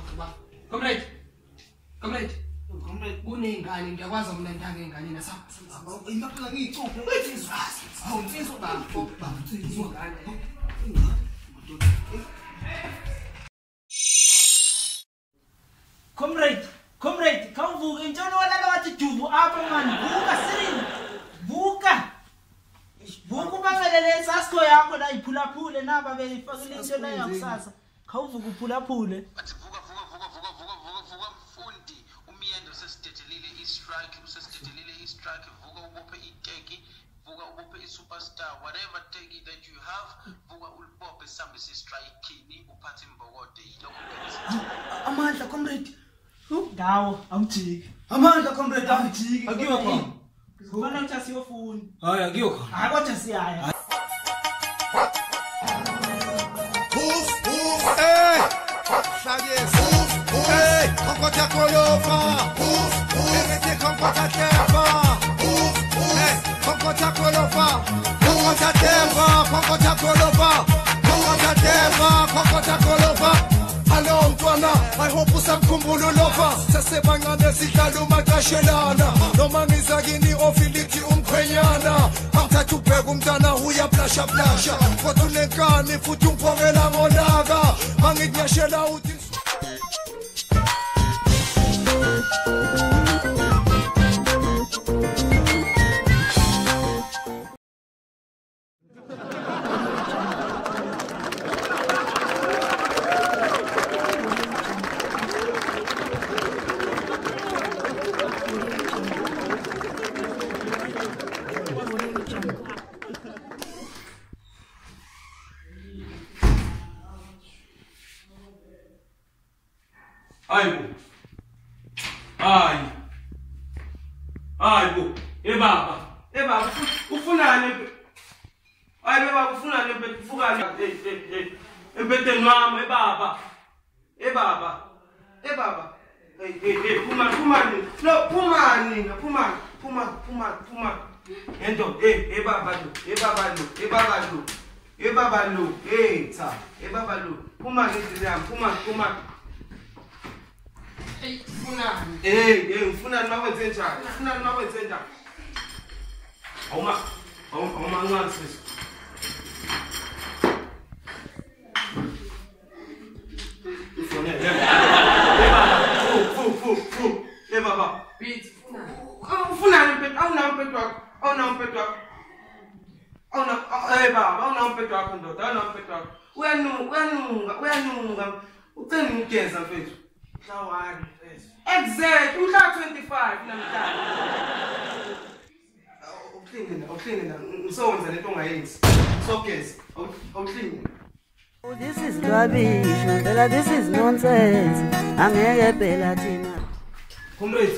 Comrade. Kunengane ngiyakwazi mina ntanga enganeni Imaphela ngiyichophe. Awumfisa baba. Comrade, khawuvuke intshona walala wathi dubu apha mani. Vuka Sirini. Vuka ubangelele sasko yakho la iphulaphule naba beyifakile into la yakusasa. Khawuvuka uphulaphule. Athi vuka mfundi. Umyendo sesidedelile i-strike, vuka ubophe iteki, vuka ubophe i-superstar, whatever teki that you have, vuka ulibophe sambe si-strike-ini, uphathe imbokode yilokho bese. Amandla comrade. Ngawo awujiki. Amandla comrade awujiki. Akiwa khona. Kufana ukuthi asiyofuna. Hayi akiwa khona. Hayi kodwa siyaya. Concota Colofa, Erete Concota Terra, Concota Colofa, Concota Terra, Concota Colofa, Concota Terra, Concota Colofa. Hello mntwana, I hope usamkhumbula ulofa. Sesebangane sidlala umakashelana. Noma ngizakini ofilithi umkhwenyana. Angithatha ubheka umntana uyaplasha. Kodwa unenkani futhi ungipokela ngonaka. Manginyashela uthi Aibu. Baba. Ufunani? Baba ufunani ufukani? Empeteni wami baba. Baba. Phumani. No, phumani. Ento, baba lo. Cha. Baba lo. Phumani ndiyami, phumani. Ufunani? Ufunani makwenze njani? Awuma ncane sisi. Baba. Bithi ufunani mpethu? Awunawo mpethu wakho. Baba, awunawo mpethu wakho ndoda, Uyanunga. Ucela ngigeza mfethu. Hlawani mfethu. Exact, udla 25 namhlanje. Awuhlingina. Ngisowenza lento ongayenzi. Sogeza. Awuhlingina. This is rubbish, phela this is nonsense. Angeke phela thina. Comrades.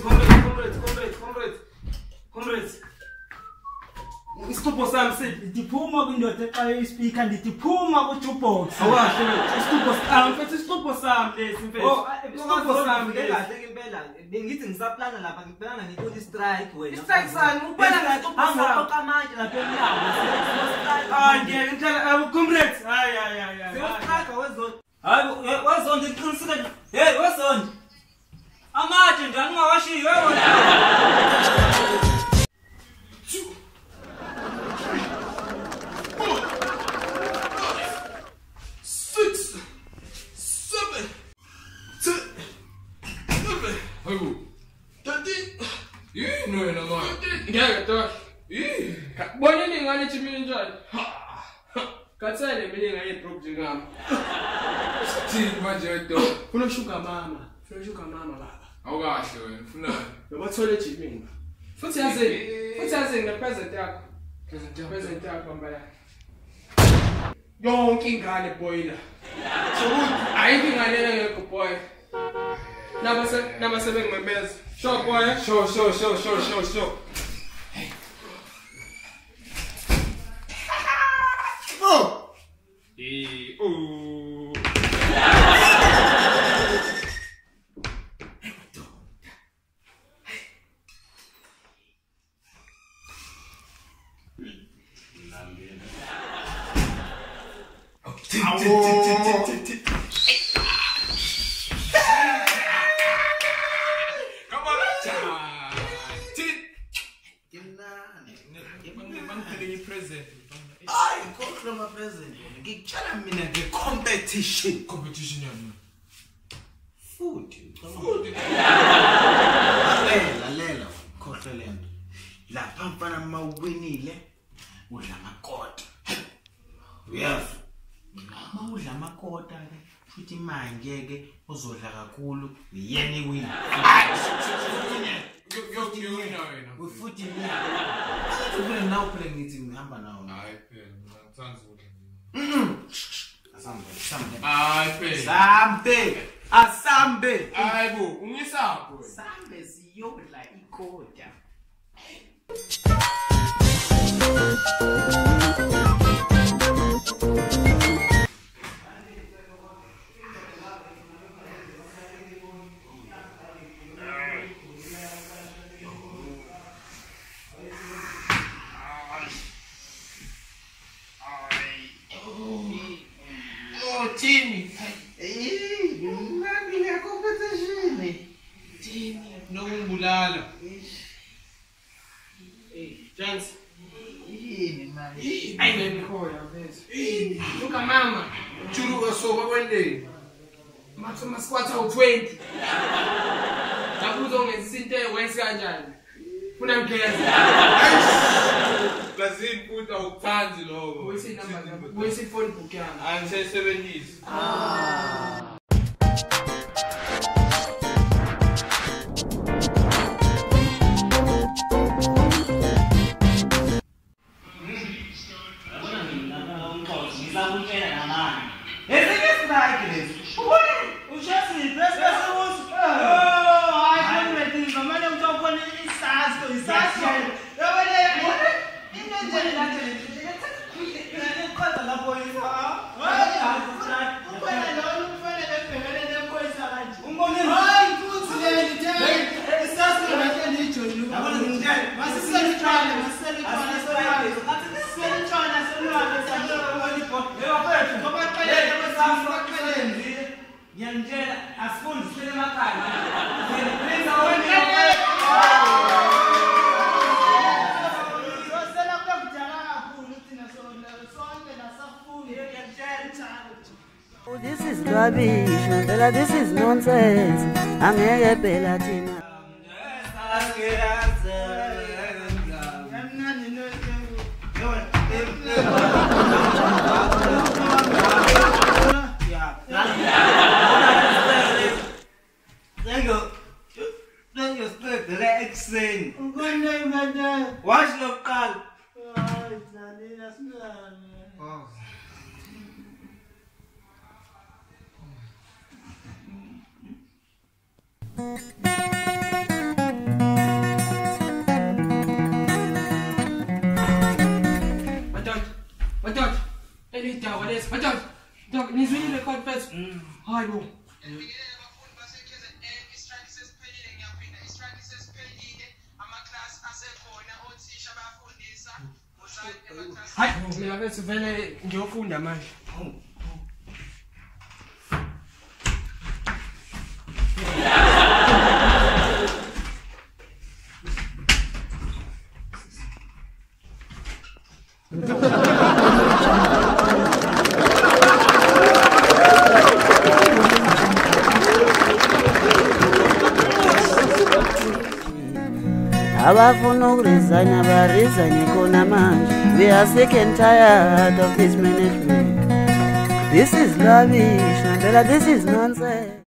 Isitupho sami sithi Diphuma kwindoda eqayo ispeaker ndiphuma ku jukebox. awasho isitupho sami lesi mfethu. Isitupho sami kahle impela. Bengithi ngisaplana lapha ngibelana ngikho strike wena. Strike sani ubona ngesitupho sami. Angoqa manje lapha emnyango. Ngiyacela comrades. Hayi. Strike wezonto. Hayi wezonto iqinisile. Hey wezonto. Amaje njani ungawashiyo wena. 6, 7, 8. Hayo. Tati. No wena manje. Ngeke to. Bona ningane chimini njani? Katsele mina ngaye drop njengami. Sithini manje to? Funa sugar mama baba. Awukahle wena, ufunani? Nobathole chimini. Futhi yazi ngepresent yakho. Present yakho mbaya. Yonke ingane boiler. So ayikho ingane ngeke boy. Naba sebengimemeza. Sure boy. Sure. Hey. Oh. Khokho ma president. Ngikutshala mina nge-competition. Competition yani. Futhi. Lalela khokho lento. Lapha mfana mawuwinile udla amakota. Uyazi? Mawudla amakota ke futhi manje ke uzodla kakhulu yena iwini. Yo wena. Futhi mina. Ufuna nawe phela ngithi ngihamba nawe. Hayi phela mina ngithanda ukudla. Asambe. Hayi phela. Asambe. Hayibo, ungisapho wena. Sambe siyodla ikota. Tini. Ngani ya competition. Tini, nokungibulala. Chance. Yini manje? Ayi ngikhoya mfethu. Luka mama, juluka soba kwendeni. Mathu masquat awu20. Jabuzo ngesinto ewenza kanjani? Funa ngigeza. Bazini futhi awukuthandi lokho. Wesi number, wesi phone book yami. Angisayisebenzisi. Oh, this is rubbish, Mandela, this is nonsense. Angeke phela thina. Watch local. Matot. Elita, what is? Matot. Dog, nizwile record first. Hayi bo. Hayi, mina bese vele ngiyofunda manje. Abafuna ukuresign abaresign khona manje. We are sick and tired of this management. This is rubbish, Mandela, this is nonsense.